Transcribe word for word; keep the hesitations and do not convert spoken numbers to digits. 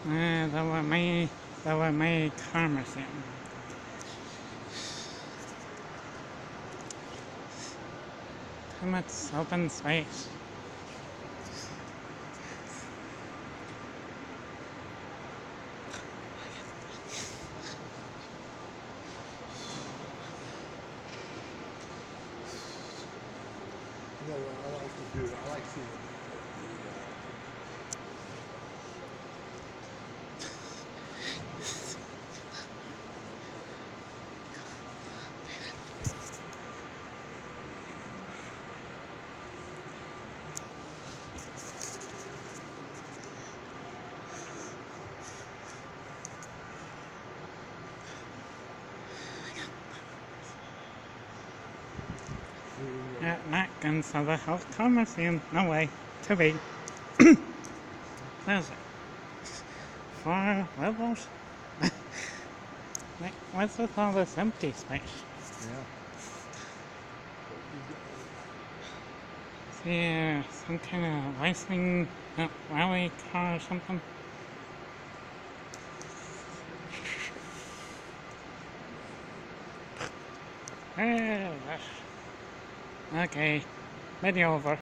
Uh, that was my, that was my karma thing. Too much open space. You know what I like to do? I like seeing the, the, Yeah, not guns of the health karma thing. No way. To be. There's four levels? Like, what's with all this empty space? yeah. Yeah, some kind of racing uh, rally car or something. Ah, okay, video over.